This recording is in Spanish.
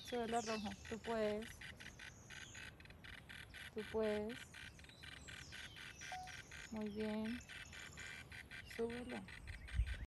Súbelo rojo. Tú puedes, tú puedes. Muy bien. Súbelo.